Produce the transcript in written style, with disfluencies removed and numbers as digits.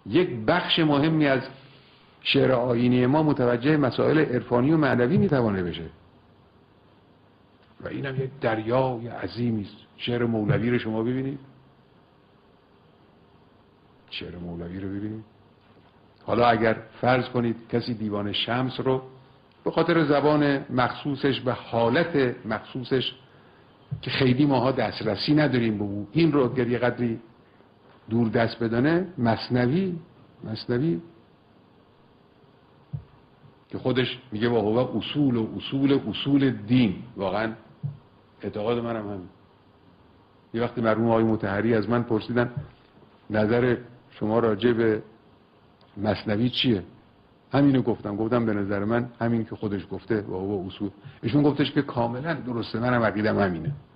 یک بخش مهمی از شعر آیینی ما متوجه مسائل عرفانی و معنوی میتوانه بشه و اینم یک دریای عظیمی است. شعر مولوی رو شما ببینید، شعر مولوی رو ببینید. حالا اگر فرض کنید کسی دیوان شمس رو به خاطر زبان مخصوصش و حالت مخصوصش که خیلی ماها دسترسی نداریم به او، این رو اگر یه قدری دور دست بدانه، مثنوی که خودش میگه با هو اصول دین، واقعا اعتقاد منم همین. یه وقتی مرحوم آقای مطهری از من پرسیدن نظر شما راجع به مثنوی چیه، همینو گفتم به نظر من همین که خودش گفته و هو اصول. ایشون گفتش که کاملا درسته، منم عقیدم همینه.